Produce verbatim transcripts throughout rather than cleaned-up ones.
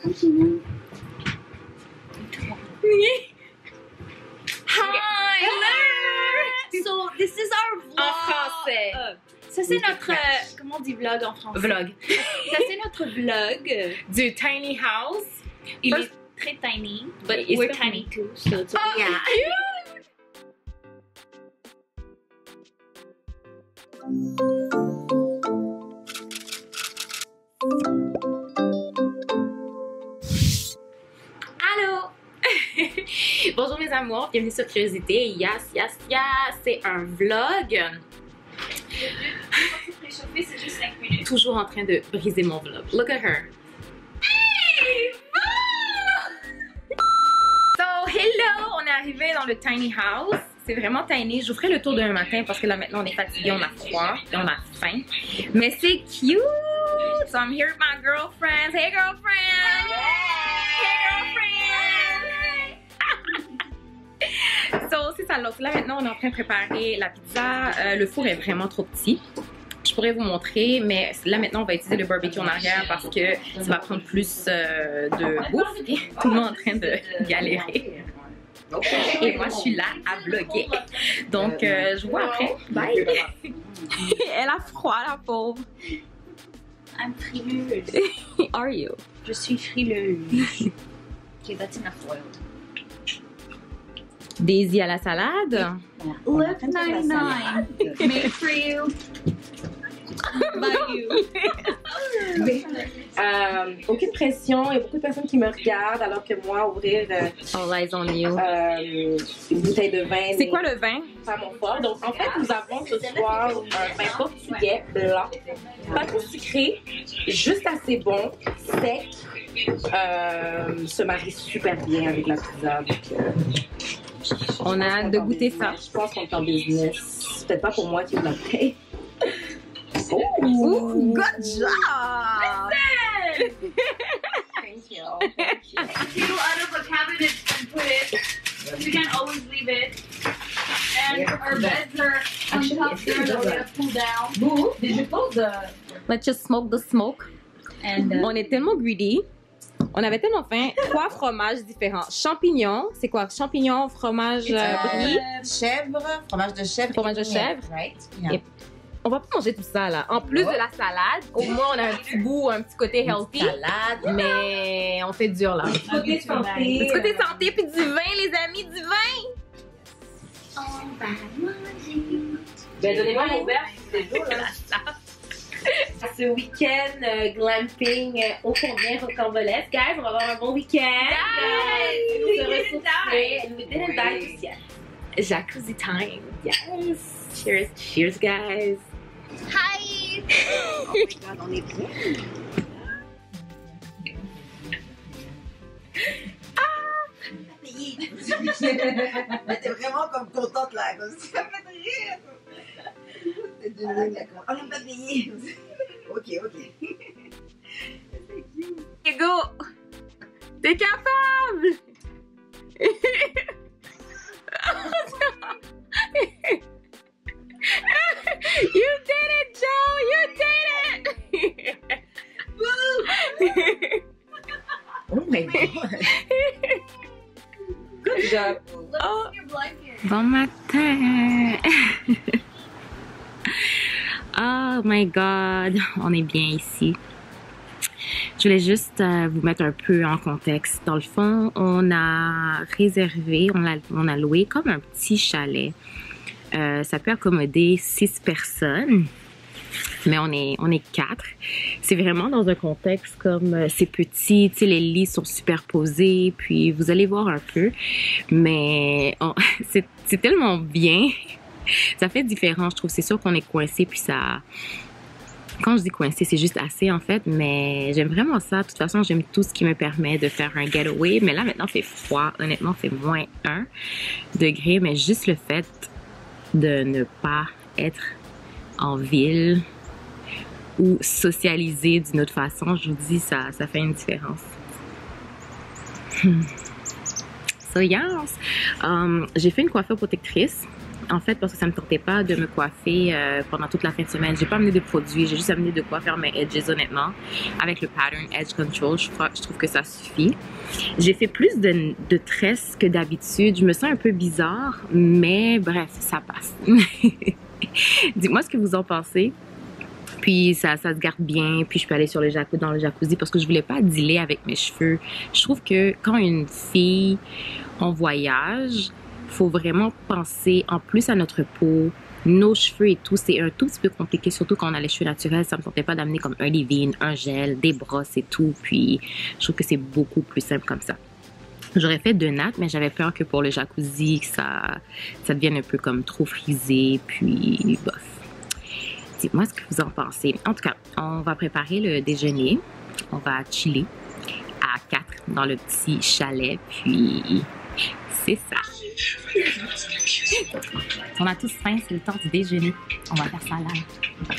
Hi! Hello! So, this is our vlog. En français. Uh, ça, c'est notre... Euh, comment on dit vlog en français? Vlog. Ça, c'est notre vlog. Du tiny house. Il First, est très tiny, but it's we're tiny. tiny too, so it's Oh, yeah. cute! Allô? Bonjour mes amours, bienvenue sur Curiosité. Yes, yes, yes, c'est un vlog. Réchauffer, c'est juste cinq minutes. Toujours en train de briser mon vlog. Look at her. Hey! So, hello! On est arrivé dans le tiny house. C'est vraiment tiny. Je vous ferai le tour d'un matin parce que là maintenant on est fatigué, on a froid et on a faim. Mais c'est cute! So I'm here with my girlfriends. Hey girlfriend! Hey girlfriend! So, c'est ça. Donc là maintenant on est en train de préparer la pizza. Euh, le four est vraiment trop petit. Je pourrais vous montrer, mais là maintenant on va utiliser le barbecue en arrière parce que ça va prendre plus euh, de bouffe et tout le monde est en train de galérer. Et moi je suis là à vlogger. Donc euh, je vous vois après. Bye! Elle a froid la pauvre. I'm frileuse. Are you? Je suis frileuse. Okay, that's enough oil. Daisy à la salade. Lift ninety-nine. Made for you. By you. Euh, aucune pression, il y a beaucoup de personnes qui me regardent alors que moi, ouvrir euh, All eyes on you. euh, une bouteille de vin. C'est quoi le vin? Pas mon fort. Donc en fait, nous avons ce soir un vin portugais blanc, pas trop sucré, juste assez bon, sec, euh, se marie super bien avec la pizza. Donc, euh, On a hâte de goûter ça. je pense qu'on est en business. Peut-être pas pour moi qui vous la paye. Oh, Ooh, good job! Thank you. Thank you. Peel out of a cabinet and put it. You can always leave it. And our beds are on top there that we're gonna pull down. Boo, did you close the... Let's just smoke the smoke. And uh, On est tellement greedy. On avait tellement faim. Trois fromages différents. Champignons. C'est quoi? Champignons, fromage euh, brie. Chèvre, fromage de chèvre. Fromage de et chèvre. miel, right? Et- On va pas manger tout ça là. En plus de la salade, au moins on a un petit goût, un petit côté healthy. Salade. Mais on fait dur là. Côté santé. Du côté santé puis du vin, les amis, du vin. on va manger. Ben, donnez-moi mon verre, c'est beau, là. Ce week-end euh, glamping euh, au combien rocambolesque. Guys, on va avoir un bon week-end. Guys, Nous we se didn't ressourcer. We didn't die just yet. Jacuzzi time. Yes. Cheers. Cheers, guys. Hi! Oh my god, on est bien. Mais t'es vraiment comme contente là, comme si ça fait rire. T'es d'une ligne là, comme, on n'a pas payé. Ok, ok. Hugo, t'es capable. You did it, Joe. You did it. Oh my god. Good job. Oh. Your blanket. Bon matin. Oh my god, on est bien ici. Je voulais juste euh, vous mettre un peu en contexte. Dans le fond, on a réservé, on a, on a loué comme un petit chalet. Euh, ça peut accommoder six personnes, mais on est, on est quatre. C'est vraiment dans un contexte comme euh, c'est petit, tu sais, les lits sont superposés, puis vous allez voir un peu. Mais on- c'est c'est tellement bien. Ça fait différent, je trouve. C'est sûr qu'on est coincé, puis ça... Quand je dis coincé, c'est juste assez, en fait, mais j'aime vraiment ça. De toute façon, j'aime tout ce qui me permet de faire un getaway. Mais là, maintenant, il fait froid. Honnêtement, c'est moins un degré, mais juste le fait de ne pas être en ville ou socialiser d'une autre façon, je vous dis, ça, ça fait une différence. Hmm. So, yes. Um, j'ai fait une coiffure protectrice. en fait, parce que ça me tentait pas de me coiffer euh, pendant toute la fin de semaine. J'ai pas amené de produits, j'ai juste amené de quoi faire mes edges, honnêtement. Avec le pattern Edge Control, je, crois, je trouve que ça suffit. J'ai fait plus de, de tresses que d'habitude. Je me sens un peu bizarre, mais bref, ça passe. Dites-moi ce que vous en pensez. Puis ça, ça se garde bien, puis je peux aller sur le jacuzzi, dans le jacuzzi parce que je voulais pas dealer avec mes cheveux. Je trouve que quand une fille en voyage, faut vraiment penser en plus à notre peau, nos cheveux et tout. C'est un tout petit peu compliqué, surtout quand on a les cheveux naturels. Ça me tentait pas d'amener comme un leave-in, un gel, des brosses et tout. Puis je trouve que c'est beaucoup plus simple comme ça. J'aurais fait de natte, mais j'avais peur que pour le jacuzzi, que ça, ça devienne un peu comme trop frisé, puis bof. Dites-moi ce que vous en pensez. En tout cas, on va préparer le déjeuner. On va chiller à quatre dans le petit chalet, puis c'est ça. On a tous faim, c'est le temps du déjeuner. On va faire ça là.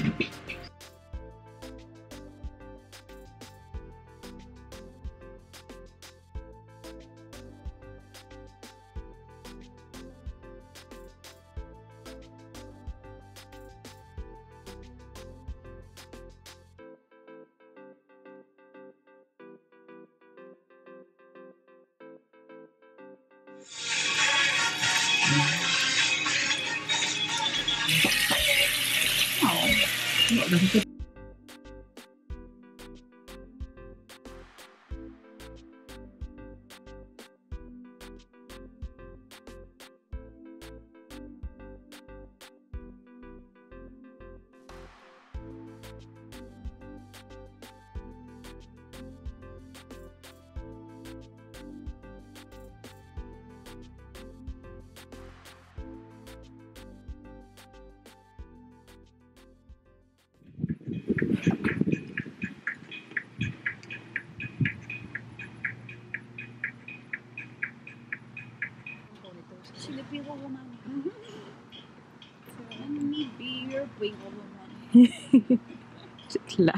C'est là.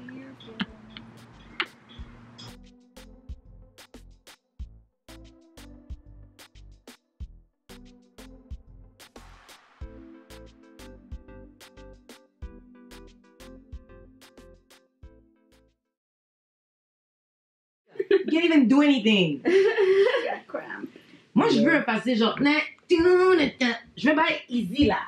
You can't even do anything. Moi, je veux un passé genre. Je veux pas easy là.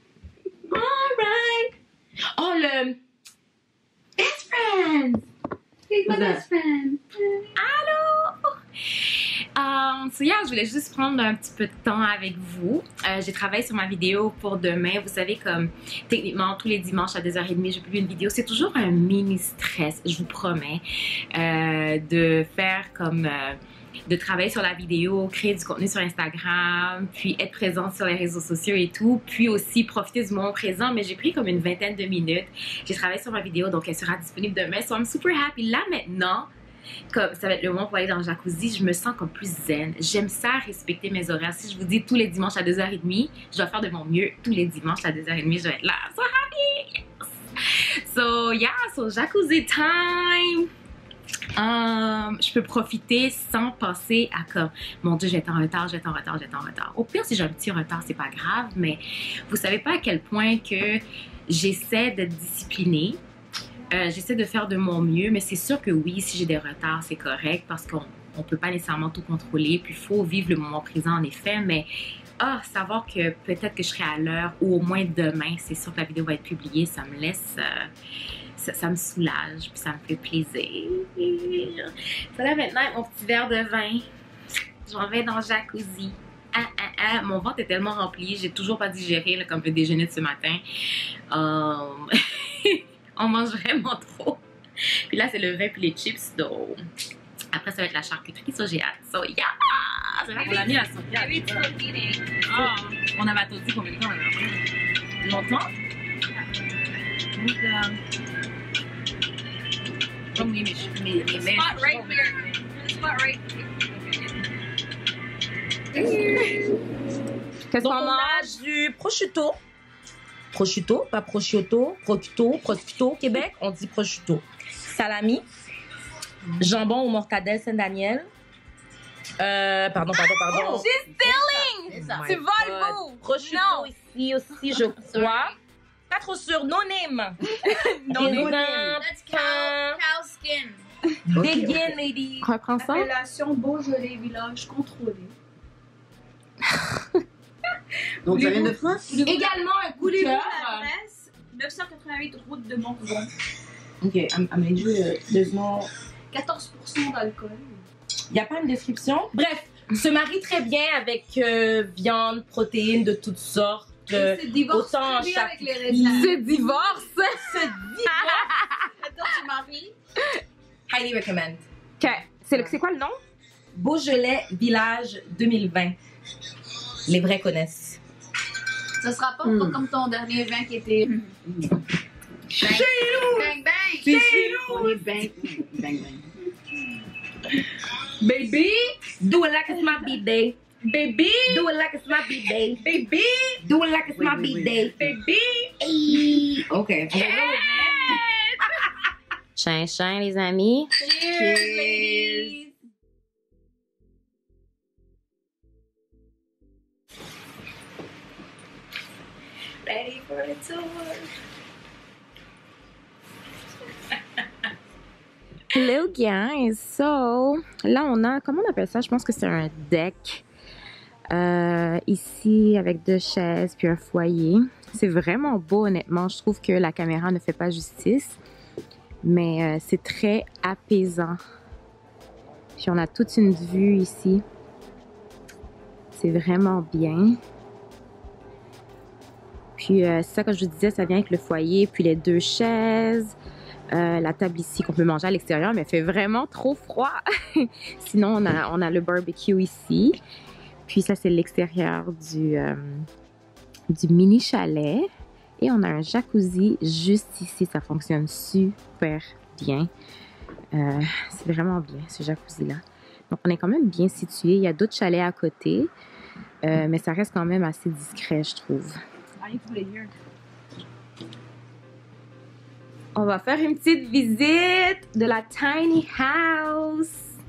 Alright. Oh, le. Best friends. He's my best friend. Allô! Um, so yeah, je voulais juste prendre un petit peu de temps avec vous. Euh, j'ai travaillé sur ma vidéo pour demain. Vous savez, comme techniquement, tous les dimanches à deux heures trente, je publie une vidéo. C'est toujours un mini stress, je vous promets, euh, de faire comme... Euh, de travailler sur la vidéo, créer du contenu sur Instagram, puis être présente sur les réseaux sociaux et tout, puis aussi profiter du moment présent. Mais j'ai pris comme une vingtaine de minutes. J'ai travaillé sur ma vidéo, donc elle sera disponible demain. So I'm super happy. Là, maintenant, comme ça va être le moment pour aller dans le jacuzzi, je me sens comme plus zen. J'aime ça, respecter mes horaires. Si je vous dis tous les dimanches à deux heures trente, je dois faire de mon mieux. Tous les dimanches à deux heures trente, je dois être là. So happy! Yes. So yeah, so jacuzzi time! Um, je peux profiter sans penser à comme mon Dieu, je vais être en retard, je vais être en retard, je vais être en retard. Au pire, si j'ai un petit retard, c'est pas grave, mais vous savez pas à quel point que j'essaie d'être disciplinée. Euh, j'essaie de faire de mon mieux, mais c'est sûr que oui, si j'ai des retards, c'est correct parce qu'on on peut pas nécessairement tout contrôler. Puis il faut vivre le moment présent en effet, mais ah, savoir que peut-être que je serai à l'heure ou au moins demain, c'est sûr que la vidéo va être publiée, ça me laisse. Euh, Ça, ça me soulage, puis ça me fait plaisir. Voilà maintenant avec mon petit verre de vin. J'en vais dans le jacuzzi. Ah, ah, ah. Mon ventre est tellement rempli, j'ai toujours pas digéré là, comme le déjeuner de ce matin. Um... On mange vraiment trop. Puis là, c'est le vin puis les chips. Donc, après, ça va être la charcuterie. Ça, j'ai hâte. So, yeah! C'est vrai qu'on l'a mis à son pied. Oh, on avait attendu combien de temps? Là? Longtemps? Donc, euh... Comme mes, mes, mes mains. Spot right there. Spot right Qu'est-ce Donc, qu'on on a mange? du prosciutto. Prosciutto, pas prosciutto. Prosciutto, prosciutto au Québec, on dit prosciutto. Salami. Jambon ou mortadelle Saint-Daniel. Euh, pardon, pardon, pardon. She's stealing! C'est ça. Tu voles, vous! Prosciutto Non. ici aussi, je crois. Pas trop sûr. No name. No Des name. vins, That's pain. cow, cow skin. Begin, lady. Reprends ça. Appellation Beaujolais, village contrôlé. Donc ça vient de France? Également un coup de Voulez-vous cœur. l'adresse? neuf cent quatre-vingt-huit route de Morgon. Ok, I'm, I'm gonna do uh, there's no... quatorze pour cent d'alcool. Il n'y a pas une description. Bref, se marie très bien avec euh, viande, protéines de toutes sortes. euh, C'est divorce autant en privé avec les charcuterie. raisins. Ce divorce! Se dit Attends, tu maries? highly recommend. Ok. C'est c'est quoi le nom? Beaujolais Village deux mille vingt. Les vrais connaissent. Ça sera pas Mm. comme ton dernier vin qui était. Chez Bang bang! C'est chez nous. On est bang, bang, bang. Baby, do it like it's my birthday. Baby, do it like it's my birthday. Baby, do it like it's my Wait, wait, birthday. wait. Baby. Ok. Chin, chin, les amis. Cheers, ladies! Ready for the tour? Hello guys, so là on a, comment on appelle ça? Je pense que c'est un deck euh, ici avec deux chaises puis un foyer. C'est vraiment beau honnêtement, je trouve que la caméra ne fait pas justice, mais euh, c'est très apaisant. Puis on a toute une vue ici, c'est vraiment bien. Puis euh, ça, comme je vous disais, ça vient avec le foyer puis les deux chaises. Euh, la table ici qu'on peut manger à l'extérieur, mais il fait vraiment trop froid. Sinon, on a, on a le barbecue ici. Puis ça, c'est l'extérieur du, euh, du mini chalet. Et on a un jacuzzi juste ici. Ça fonctionne super bien. Euh, c'est vraiment bien, ce jacuzzi-là. Donc, on est quand même bien situé. Il y a d'autres chalets à côté. Euh, mais ça reste quand même assez discret, je trouve. On va faire une petite visite de la tiny house.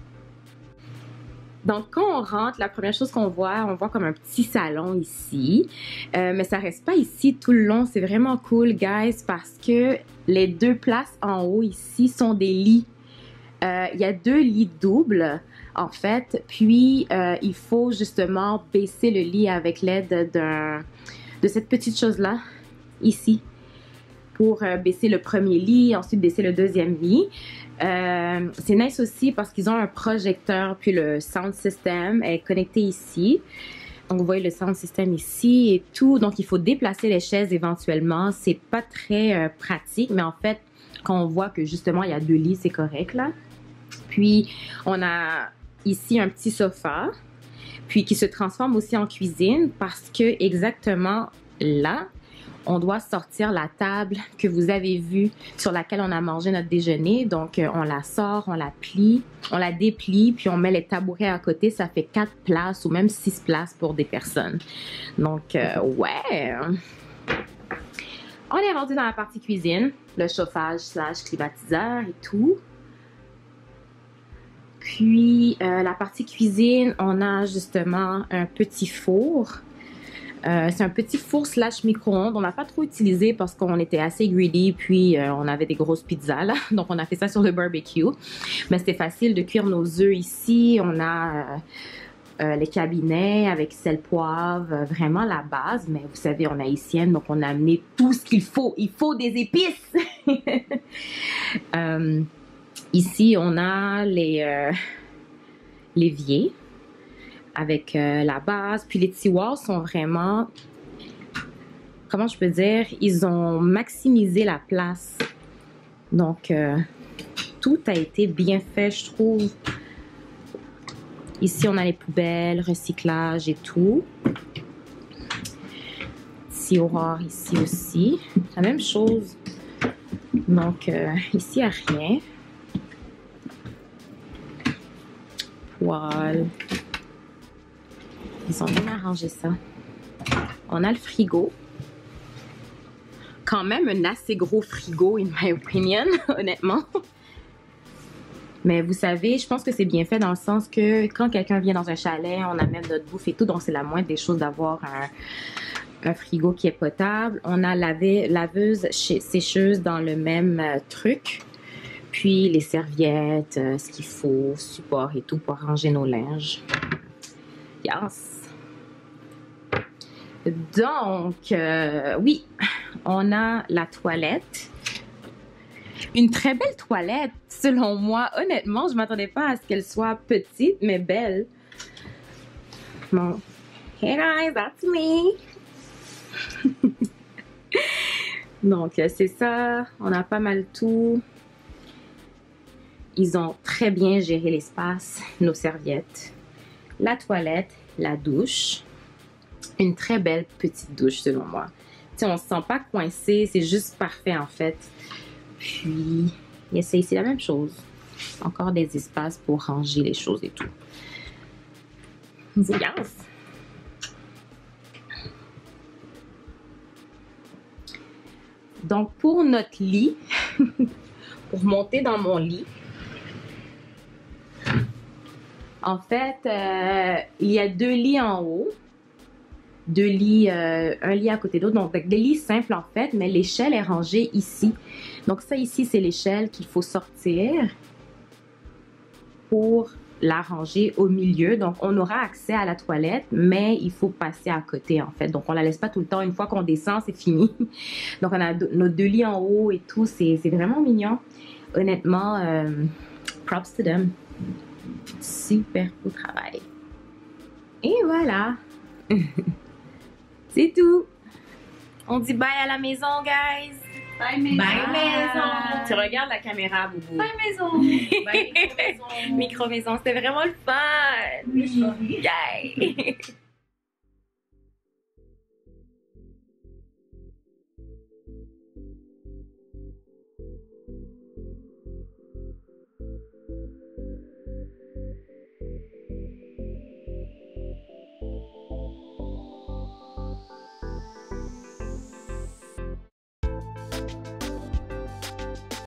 Donc, quand on rentre, la première chose qu'on voit, on voit comme un petit salon ici. Euh, mais ça reste pas ici tout le long. C'est vraiment cool, guys, parce que les deux places en haut ici sont des lits. Euh, il y a deux lits doubles, en fait. Puis, euh, il faut justement baisser le lit avec l'aide d'un, de cette petite chose-là, ici, pour euh, baisser le premier lit, ensuite baisser le deuxième lit. Euh, c'est nice aussi parce qu'ils ont un projecteur, puis le sound system est connecté ici. Donc, vous voyez le sound system ici et tout. Donc, il faut déplacer les chaises éventuellement. C'est pas très euh, pratique, mais en fait, quand on voit que justement, il y a deux lits, c'est correct, là. Puis, on a ici un petit sofa, puis qui se transforme aussi en cuisine parce que exactement là, on doit sortir la table que vous avez vue sur laquelle on a mangé notre déjeuner. Donc, euh, on la sort, on la plie, on la déplie, puis on met les tabourets à côté. Ça fait quatre places ou même six places pour des personnes. Donc, euh, ouais. On est rendu dans la partie cuisine, le chauffage slash climatiseur et tout. Puis, euh, la partie cuisine, on a justement un petit four. Euh, c'est un petit four slash micro-ondes. On n'a pas trop utilisé parce qu'on était assez greedy, puis euh, on avait des grosses pizzas là. Donc on a fait ça sur le barbecue. Mais c'était facile de cuire nos œufs ici. On a euh, euh, les cabinets avec sel, poivre, euh, vraiment la base. Mais vous savez, on est haïtienne, donc on a amené tout ce qu'il faut. Il faut des épices! euh, ici, on a les euh, l'évier avec euh, la base. Puis les tiroirs sont vraiment, comment je peux dire, ils ont maximisé la place. Donc, euh, tout a été bien fait, je trouve. Ici, on a les poubelles, recyclage et tout. Tiroir ici aussi. La même chose. Donc, euh, ici, il n'y a rien. Poêle. Ils ont bien arrangé ça. On a le frigo. Quand même un assez gros frigo, in my opinion, honnêtement. Mais vous savez, je pense que c'est bien fait dans le sens que quand quelqu'un vient dans un chalet, on amène notre bouffe et tout, donc c'est la moindre des choses d'avoir un, un frigo qui est potable. On a lavé, laveuse, sécheuse dans le même euh, truc. Puis les serviettes, euh, ce qu'il faut, support et tout pour ranger nos linges. Yes! Donc, euh, oui, on a la toilette. Une très belle toilette, selon moi. Honnêtement, je m'attendais pas à ce qu'elle soit petite, mais belle. Bon. Hey guys, that's me! Donc, c'est ça. On a pas mal tout. Ils ont très bien géré l'espace, nos serviettes, la toilette, la douche. Une très belle petite douche, selon moi. Tu sais, on se sent pas coincé, c'est juste parfait, en fait. Puis, c'est ici la même chose. Encore des espaces pour ranger les choses et tout. Yes. Donc, pour notre lit, pour monter dans mon lit, en fait, euh, il y a deux lits en haut. Deux lits, euh, un lit à côté d'autre. Donc, des lits simples en fait, mais l'échelle est rangée ici. Donc, ça ici, c'est l'échelle qu'il faut sortir pour la ranger au milieu. Donc, on aura accès à la toilette, mais il faut passer à côté en fait. Donc, on la laisse pas tout le temps. Une fois qu'on descend, c'est fini. Donc, on a nos deux lits en haut et tout. C'est vraiment mignon. Honnêtement, euh, props to them. Super beau travail. Et voilà. C'est tout. On dit bye à la maison, guys. Bye maison. Bye maison. Tu regardes la caméra, Boubou. Bye maison. Bye, micro-maison. Micro maison, c'était vraiment le fun. Oui. Yay.